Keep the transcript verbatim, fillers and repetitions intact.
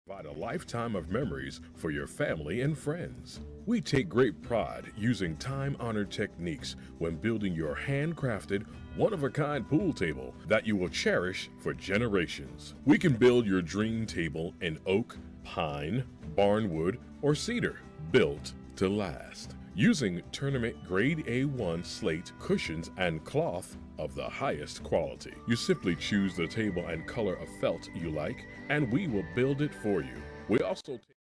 Provide a lifetime of memories for your family and friends. We take great pride using time-honored techniques when building your handcrafted, one-of-a-kind pool table that you will cherish for generations. We can build your dream table in oak, pine, barnwood, or cedar, built to last. Using tournament grade A one slate cushions and cloth of the highest quality. You simply choose the table and color of felt you like, and we will build it for you. We also take